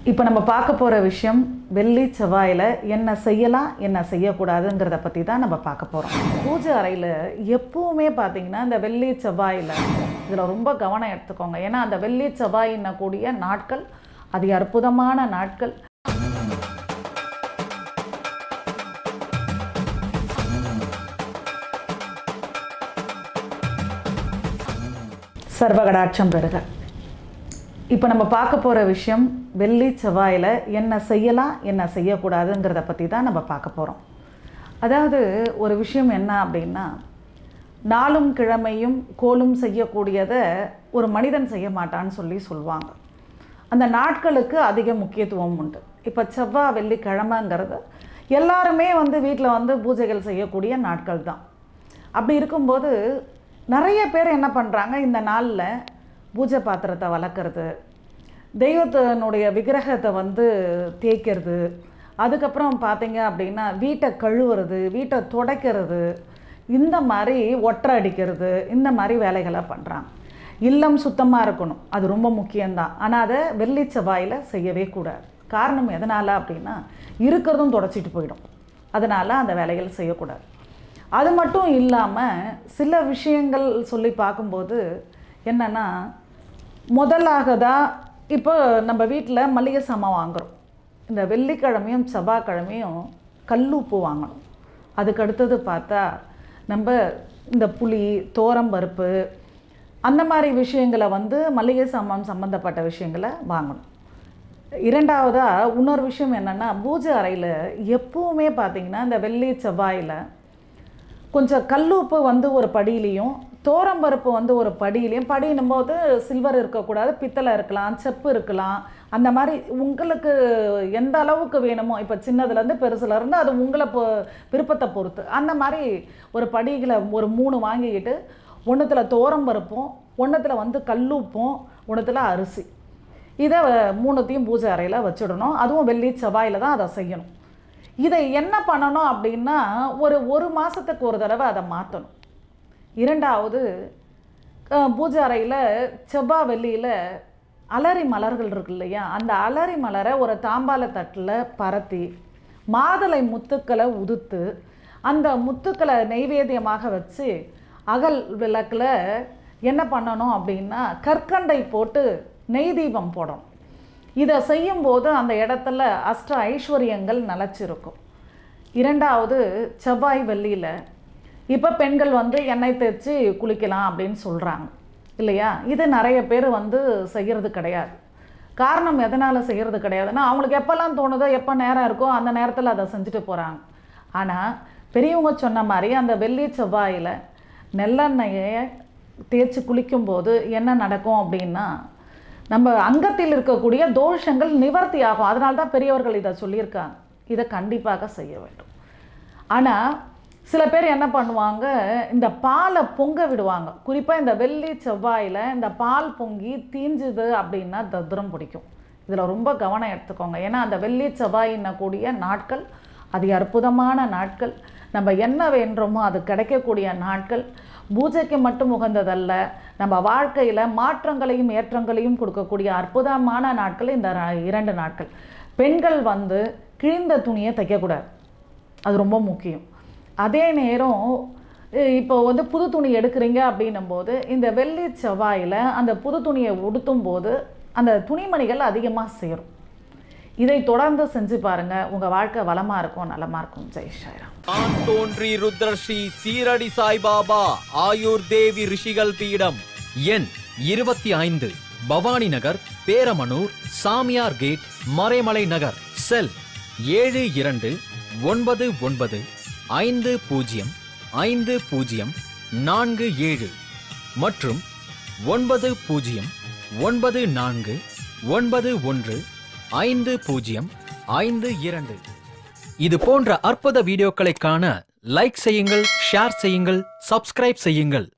இப்போ நம்ம பார்க்க போகிற விஷயம் வெள்ளி செவ்வாயில் என்ன செய்யலாம் என்ன செய்யக்கூடாதுங்கிறத பற்றி தான் நம்ம பார்க்க போகிறோம். பூஜை அறையில் எப்பவுமே பார்த்திங்கன்னா இந்த வெள்ளி செவ்வாயில் இதில் ரொம்ப கவனம் எடுத்துக்கோங்க. ஏன்னா அந்த வெள்ளி செவ்வாயின்ன கூடிய நாட்கள் அது அற்புதமான நாட்கள். சர்வகடாட்சம் பெறுக. இப்போ நம்ம பார்க்க போகிற விஷயம் வெள்ளி செவ்வாயில் என்ன செய்யலாம் என்ன செய்யக்கூடாதுங்கிறத பற்றி தான் நம்ம பார்க்க போகிறோம். அதாவது ஒரு விஷயம் என்ன அப்படின்னா, நாளும் கிழமையும் கோலும் செய்யக்கூடியதை ஒரு மனிதன் செய்ய மாட்டான்னு சொல்லுவாங்க. அந்த நாட்களுக்கு அதிக முக்கியத்துவம் உண்டு. இப்போ செவ்வாய் வெள்ளி கிழமைங்கிறது எல்லாருமே வீட்டில் பூஜைகள் செய்யக்கூடிய நாட்கள் தான். அப்படி இருக்கும்போது நிறைய பேர் என்ன பண்ணுறாங்க, இந்த நாளில் பூஜை பாத்திரத்தை வளர்க்குறது, தெய்வத்தினுடைய விக்கிரகத்தை தேய்க்கிறது, அதுக்கப்புறம் பார்த்தீங்க அப்படின்னா வீட்டை கழுவுறது, வீட்டை துடைக்கிறது, இந்த மாதிரி ஒற்றை அடிக்கிறது, இந்த மாதிரி வேலைகளை பண்ணுறாங்க. இல்லம் சுத்தமாக இருக்கணும், அது ரொம்ப முக்கியம்தான். ஆனால் அதை வெள்ளி செவ்வாயில் செய்யவே கூடாது. காரணம் எதனால் அப்படின்னா, இருக்கிறதும் துடைச்சிட்டு போயிடும். அதனால் அந்த வேலைகள் செய்யக்கூடாது. அது மட்டும் இல்லாமல் சில விஷயங்கள் சொல்லி பார்க்கும்போது என்னென்னா, முதலாக தான் இப்போ நம்ம வீட்டில் மளிகை சாமான் வாங்குகிறோம். இந்த வெள்ளிக்கிழமையும் செவ்வாய்க்கிழமையும் கல்லுப்பு வாங்கணும். அதுக்கு அடுத்தது பார்த்தா நம்ம இந்த புளி, தோரம்பருப்பு, அந்த மாதிரி விஷயங்களை மளிகை சாமான் சம்மந்தப்பட்ட விஷயங்களை வாங்கணும். இரண்டாவதாக இன்னொரு விஷயம் என்னென்னா, பூஜை அறையில் எப்பவுமே பார்த்திங்கன்னா இந்த வெள்ளி செவ்வாயில் கொஞ்சம் கல்லுப்பு ஒரு படியிலையும், தோரம்பருப்பு ஒரு படியிலையும், படினும் போது சில்வர் இருக்கக்கூடாது, பித்தளை இருக்கலாம், செப்பு இருக்கலாம். அந்த மாதிரி உங்களுக்கு எந்த அளவுக்கு வேணுமோ, இப்போ சின்னதுலேருந்து பெருசுலேருந்து அது உங்களை விருப்பத்தை பொறுத்து அந்த மாதிரி ஒரு படிகளை ஒரு 3 வாங்கிக்கிட்டு, ஒன்றுத்தில் தோரம்பருப்பும், ஒன்றுத்தில் கல்லுப்பும், ஒன்றுத்தில் அரிசி, இதை 3த்தையும் பூஜை அறையில் வச்சிடணும். அதுவும் வெள்ளி செவ்வாயில் தான் அதை செய்யணும். இதை என்ன பண்ணணும் அப்படின்னா, ஒரு மாதத்துக்கு ஒரு தடவை அதை மாற்றணும். இரண்டாவது, பூஜை அறையில் செவ்வாய் வெள்ளியில் அலரி மலர்கள் இருக்கு இல்லையா, அந்த அலரி மலரை ஒரு தாம்பால தட்டில் பரத்தி மாதுளை முத்துக்களை உதுத்து அந்த முத்துக்களை நெய்வேத்தியமாக வச்சு அகல் விளக்கில் என்ன பண்ணணும் அப்படின்னா, கற்கண்டை போட்டு நெய் தீபம் போடணும். இதை செய்யும்போது அந்த இடத்துல அஷ்ட ஐஸ்வர்யங்கள் நிலச்சிருக்கும். இரண்டாவது, செவ்வாய் வெள்ளியில் இப்போ பெண்கள் எண்ணெய் தேய்ச்சி குளிக்கலாம் அப்படின்னு சொல்கிறாங்க இல்லையா. இது நிறைய பேர் செய்கிறது கிடையாது. காரணம் எதனால் செய்கிறது கிடையாதுன்னா, அவங்களுக்கு எப்போல்லாம் தோணுதோ, எப்போ நேரம் இருக்கோ அந்த நேரத்தில் அதை செஞ்சுட்டு போகிறாங்க. ஆனால் பெரியவங்க சொன்ன மாதிரி அந்த வெள்ளி செவ்வாயில் நெல்லெண்ணெயை தேய்ச்சி குளிக்கும்போது என்ன நடக்கும் அப்படின்னா, நம்ம அங்கத்தில் இருக்கக்கூடிய தோஷங்கள் நிவர்த்தி ஆகும். அதனால தான் பெரியவர்கள் இதை சொல்லியிருக்காங்க. இதை கண்டிப்பாக செய்ய வேண்டும். ஆனால் சில பேர் என்ன பண்ணுவாங்க, இந்த பாலை பொங்க விடுவாங்க. குறிப்பாக இந்த வெள்ளி செவ்வாயில் இந்த பால் பொங்கி தீஞ்சுது அப்படின்னா தத்ரம் பிடிக்கும். இதில் ரொம்ப கவனம் எடுத்துக்கோங்க. ஏன்னா அந்த வெள்ளி செவ்வாயின்ன கூடிய நாட்கள் அது அற்புதமான நாட்கள். நம்ம என்ன வேண்டுமோ அது கிடைக்கக்கூடிய நாட்கள். பூஜைக்கு மட்டும் உகந்ததல்ல, நம்ம வாழ்க்கையில் மாற்றங்களையும் ஏற்றங்களையும் கொடுக்கக்கூடிய அற்புதமான நாட்கள் இந்த 2 நாட்கள். பெண்கள் கிழிந்த துணியை தைக்கக்கூடாது, அது ரொம்ப முக்கியம். அதே நேரம் இப்போ புது துணி எடுக்கிறீங்க அப்படின்னும் போது இந்த வெள்ளி செவ்வாயில் அந்த புது துணியை உடுத்தும் போது அந்த துணிமணிகள் அதிகமாக சேரும். இதை தொடர்ந்து செஞ்சு பாருங்க, உங்க வாழ்க்கை வளமா இருக்கும், நலமா இருக்கும். ஜெய் ஸ்ரீராம். நான் தோன்றி ருத்ரஸ்ரீ சீரடி சாய்பாபா ஆயுர் தேவி ரிஷிகள் பீடம், எண் 25, பவானி நகர், பேரமனூர், சாமியார் கேட், மறைமலை நகர். செல் 7299505047 மற்றும் 9094915052. இது போன்ற அற்புத வீடியோக்களை காண லைக் செய்யுங்கள், ஷேர் செய்யுங்கள், சப்ஸ்கிரைப் செய்யுங்கள்.